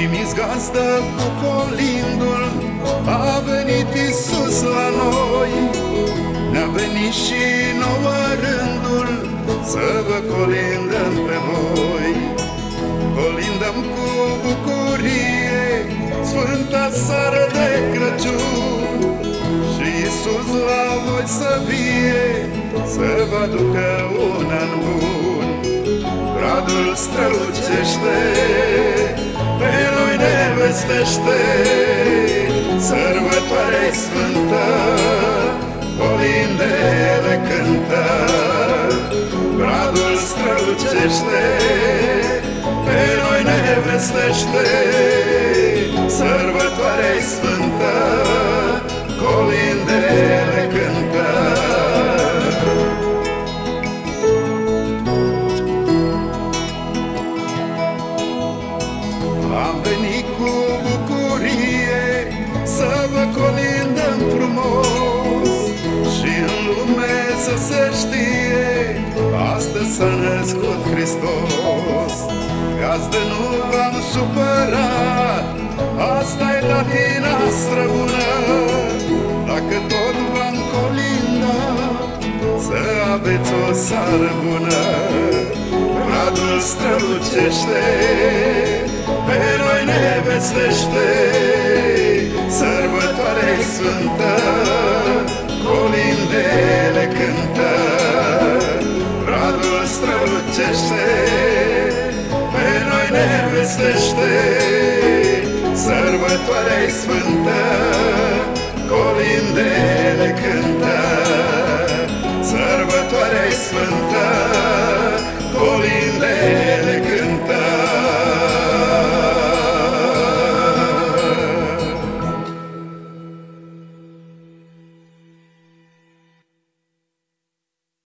Primiți gazdă cu colindul, a venit Iisus la noi. Ne-a venit și nouă rândul să vă colindăm pe voi. Colindăm cu bucurie sfânta seară de Crăciun, și Iisus la voi să vie, să vă aducă un an bun. Radul strălucește, pe noi ne vestește, sărbătoare-i sfântă, colindele cântă. Radul strălucește, pe noi ne vestește, sărbătoare-i sfântă, colindele cântă. Am venit cu bucurie să vă colindăm frumos, și în lume să se știe, astăzi s-a născut Hristos. Gazdă, nu v-am supărat, asta-i datina străbună. Dacă tot v-am colindat, să aveți o seară bună. Radul strălucește, pe noi ne vestește, sărbătoare-i sfântă, colindele cântă. Radul strălucește, pe noi ne vestește, sărbătoare-i sfântă, colindele cântă. Sărbătoare-i sfântă,